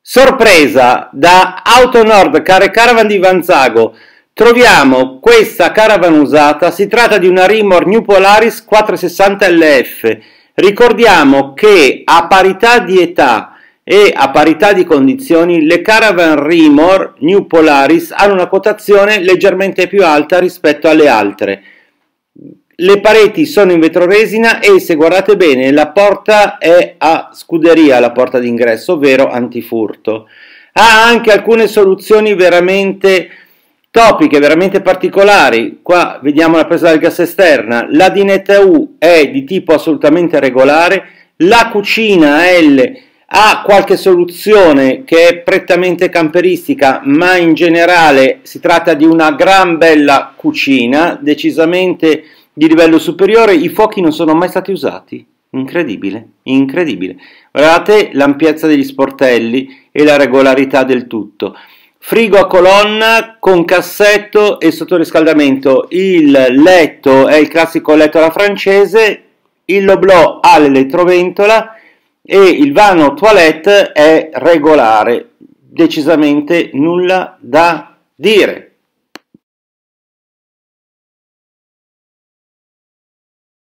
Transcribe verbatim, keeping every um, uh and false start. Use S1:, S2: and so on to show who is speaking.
S1: Sorpresa, da Autonord Car e Caravan di Vanzago troviamo questa caravan usata. Si tratta di una Rimor New Polaris quattrocentosessanta L F. Ricordiamo che a parità di età e a parità di condizioni le caravan Rimor New Polaris hanno una quotazione leggermente più alta rispetto alle altre. Le pareti sono in vetroresina e, se guardate bene, la porta è a scuderia, la porta d'ingresso, ovvero antifurto. Ha anche alcune soluzioni veramente topiche, veramente particolari. Qua vediamo la presa del gas esterna, la dinetta U è di tipo assolutamente regolare, la cucina L ha qualche soluzione che è prettamente camperistica, ma in generale si tratta di una gran bella cucina, decisamente di livello superiore. I fuochi non sono mai stati usati, incredibile, incredibile. Guardate l'ampiezza degli sportelli e la regolarità del tutto. Frigo a colonna con cassetto e sottoriscaldamento. Il letto è il classico letto alla francese, il Loblò ha l'elettroventola e il vano toilette è regolare, decisamente nulla da dire.